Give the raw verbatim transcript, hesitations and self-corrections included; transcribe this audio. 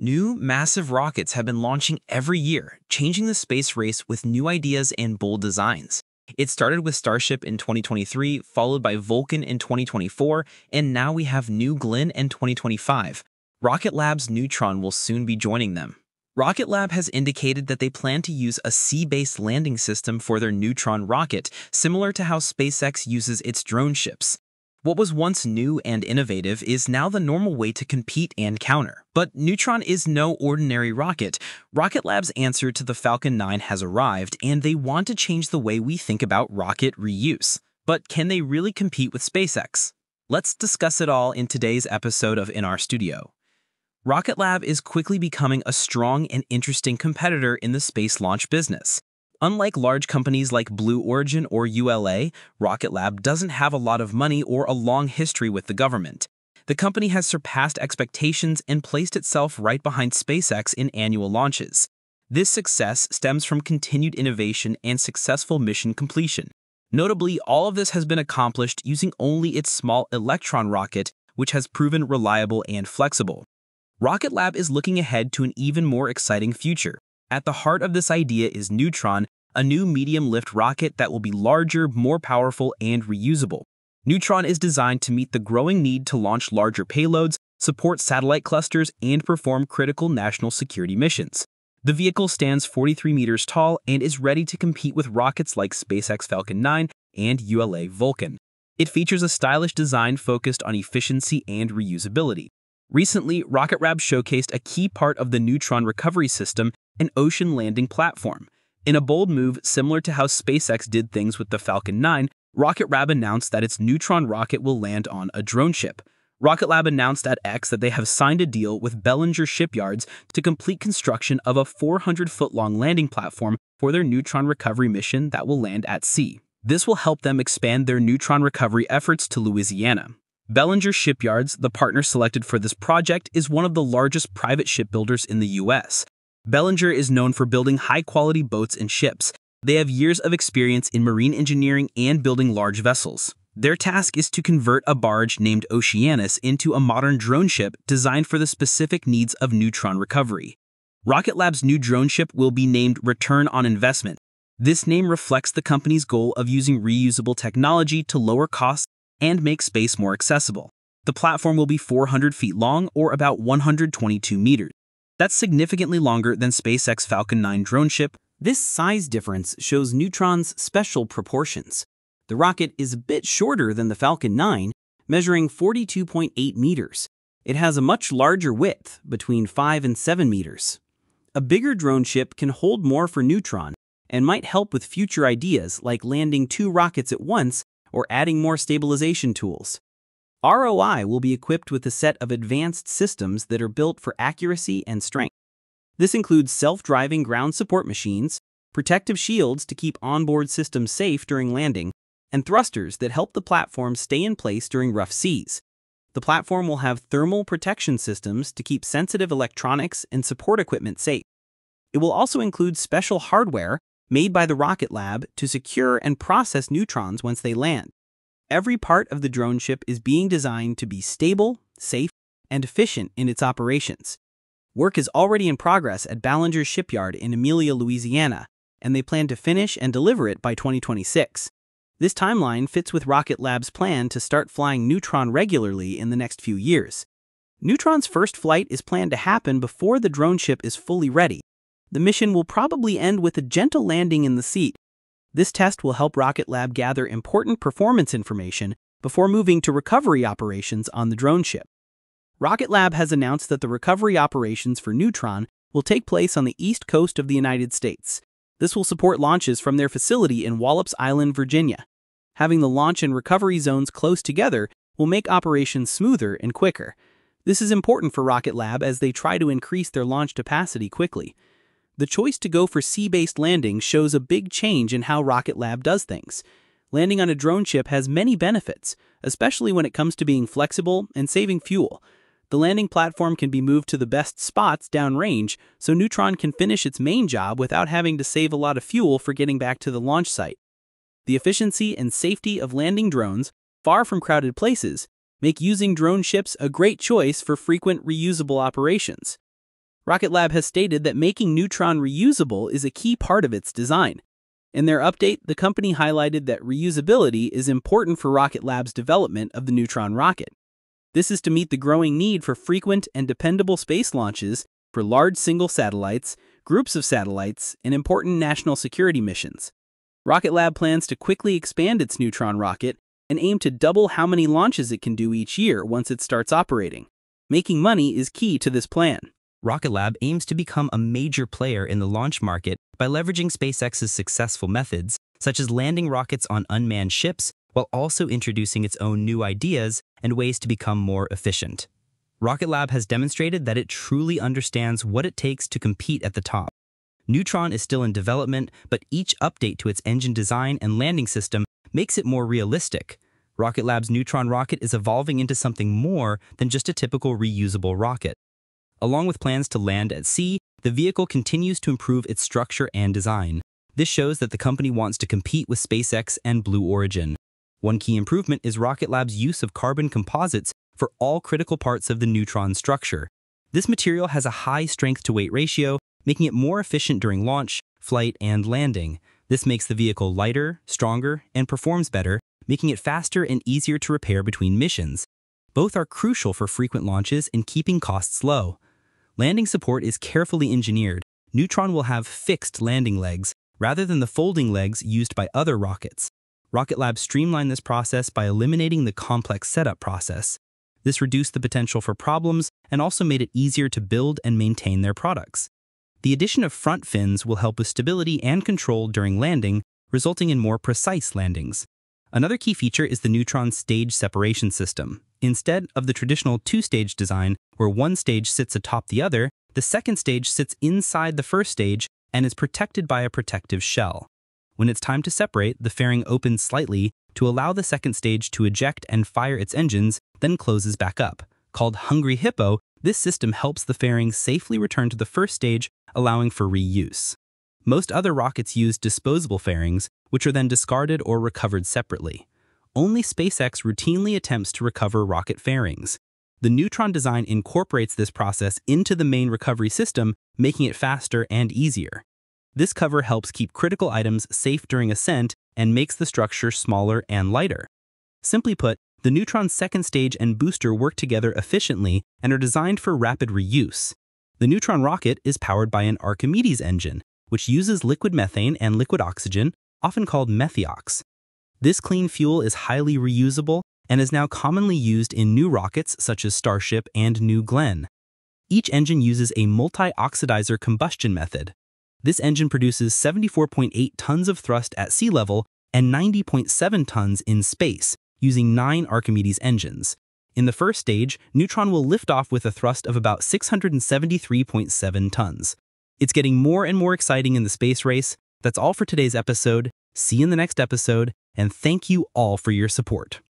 New, massive rockets have been launching every year, changing the space race with new ideas and bold designs. It started with Starship in twenty twenty-three, followed by Vulcan in twenty twenty-four, and now we have New Glenn in twenty twenty-five. Rocket Lab's Neutron will soon be joining them. Rocket Lab has indicated that they plan to use a sea-based landing system for their Neutron rocket, similar to how SpaceX uses its drone ships. What was once new and innovative is now the normal way to compete and counter. But Neutron is no ordinary rocket. Rocket Lab's answer to the Falcon nine has arrived, and they want to change the way we think about rocket reuse. But can they really compete with SpaceX? Let's discuss it all in today's episode of In Our Studio. Rocket Lab is quickly becoming a strong and interesting competitor in the space launch business. Unlike large companies like Blue Origin or U L A, Rocket Lab doesn't have a lot of money or a long history with the government. The company has surpassed expectations and placed itself right behind SpaceX in annual launches. This success stems from continued innovation and successful mission completion. Notably, all of this has been accomplished using only its small Electron rocket, which has proven reliable and flexible. Rocket Lab is looking ahead to an even more exciting future. At the heart of this idea is Neutron, a new medium-lift rocket that will be larger, more powerful, and reusable. Neutron is designed to meet the growing need to launch larger payloads, support satellite clusters, and perform critical national security missions. The vehicle stands forty-three meters tall and is ready to compete with rockets like SpaceX Falcon nine and U L A Vulcan. It features a stylish design focused on efficiency and reusability. Recently, Rocket Lab showcased a key part of the Neutron recovery system, an ocean landing platform. In a bold move similar to how SpaceX did things with the Falcon nine, Rocket Lab announced that its Neutron rocket will land on a drone ship. Rocket Lab announced at X that they have signed a deal with Bellinger Shipyards to complete construction of a four hundred foot long landing platform for their Neutron recovery mission that will land at sea. This will help them expand their Neutron recovery efforts to Louisiana. Bellinger Shipyards, the partner selected for this project, is one of the largest private shipbuilders in the U S. Bellinger is known for building high-quality boats and ships. They have years of experience in marine engineering and building large vessels. Their task is to convert a barge named Oceanus into a modern drone ship designed for the specific needs of Neutron recovery. Rocket Lab's new drone ship will be named Return on Investment. This name reflects the company's goal of using reusable technology to lower costs and make space more accessible. The platform will be four hundred feet long, or about one hundred twenty-two meters. That's significantly longer than SpaceX Falcon nine drone ship. This size difference shows Neutron's special proportions. The rocket is a bit shorter than the Falcon nine, measuring forty-two point eight meters. It has a much larger width, between five and seven meters. A bigger drone ship can hold more for Neutron and might help with future ideas like landing two rockets at once or adding more stabilization tools. R O I will be equipped with a set of advanced systems that are built for accuracy and strength. This includes self-driving ground support machines, protective shields to keep onboard systems safe during landing, and thrusters that help the platform stay in place during rough seas. The platform will have thermal protection systems to keep sensitive electronics and support equipment safe. It will also include special hardware made by the Rocket Lab to secure and process neutrons once they land. Every part of the drone ship is being designed to be stable, safe, and efficient in its operations. Work is already in progress at Bellinger Shipyard in Amelia, Louisiana, and they plan to finish and deliver it by twenty twenty-six. This timeline fits with Rocket Lab's plan to start flying Neutron regularly in the next few years. Neutron's first flight is planned to happen before the drone ship is fully ready. The mission will probably end with a gentle landing in the sea. This test will help Rocket Lab gather important performance information before moving to recovery operations on the drone ship. Rocket Lab has announced that the recovery operations for Neutron will take place on the east coast of the United States. This will support launches from their facility in Wallops Island, Virginia. Having the launch and recovery zones close together will make operations smoother and quicker. This is important for Rocket Lab as they try to increase their launch capacity quickly. The choice to go for sea-based landing shows a big change in how Rocket Lab does things. Landing on a drone ship has many benefits, especially when it comes to being flexible and saving fuel. The landing platform can be moved to the best spots downrange, so Neutron can finish its main job without having to save a lot of fuel for getting back to the launch site. The efficiency and safety of landing drones, far from crowded places, make using drone ships a great choice for frequent reusable operations. Rocket Lab has stated that making Neutron reusable is a key part of its design. In their update, the company highlighted that reusability is important for Rocket Lab's development of the Neutron rocket. This is to meet the growing need for frequent and dependable space launches for large single satellites, groups of satellites, and important national security missions. Rocket Lab plans to quickly expand its Neutron rocket and aim to double how many launches it can do each year once it starts operating. Making money is key to this plan. Rocket Lab aims to become a major player in the launch market by leveraging SpaceX's successful methods, such as landing rockets on unmanned ships, while also introducing its own new ideas and ways to become more efficient. Rocket Lab has demonstrated that it truly understands what it takes to compete at the top. Neutron is still in development, but each update to its engine design and landing system makes it more realistic. Rocket Lab's Neutron rocket is evolving into something more than just a typical reusable rocket. Along with plans to land at sea, the vehicle continues to improve its structure and design. This shows that the company wants to compete with SpaceX and Blue Origin. One key improvement is Rocket Lab's use of carbon composites for all critical parts of the Neutron structure. This material has a high strength-to-weight ratio, making it more efficient during launch, flight, and landing. This makes the vehicle lighter, stronger, and performs better, making it faster and easier to repair between missions. Both are crucial for frequent launches and keeping costs low. Landing support is carefully engineered. Neutron will have fixed landing legs, rather than the folding legs used by other rockets. Rocket Lab streamlined this process by eliminating the complex setup process. This reduced the potential for problems and also made it easier to build and maintain their products. The addition of front fins will help with stability and control during landing, resulting in more precise landings. Another key feature is the Neutron stage separation system. Instead of the traditional two-stage design, where one stage sits atop the other, the second stage sits inside the first stage and is protected by a protective shell. When it's time to separate, the fairing opens slightly to allow the second stage to eject and fire its engines, then closes back up. Called Hungry Hippo, this system helps the fairing safely return to the first stage, allowing for reuse. Most other rockets use disposable fairings, which are then discarded or recovered separately. Only SpaceX routinely attempts to recover rocket fairings. The Neutron design incorporates this process into the main recovery system, making it faster and easier. This cover helps keep critical items safe during ascent and makes the structure smaller and lighter. Simply put, the Neutron's second stage and booster work together efficiently and are designed for rapid reuse. The Neutron rocket is powered by an Archimedes engine, which uses liquid methane and liquid oxygen, often called Methiox. This clean fuel is highly reusable and is now commonly used in new rockets such as Starship and New Glenn. Each engine uses a multi-oxidizer combustion method. This engine produces seventy-four point eight tons of thrust at sea level and ninety point seven tons in space, using nine Archimedes engines. In the first stage, Neutron will lift off with a thrust of about six hundred seventy-three point seven tons. It's getting more and more exciting in the space race. That's all for today's episode. See you in the next episode, and thank you all for your support.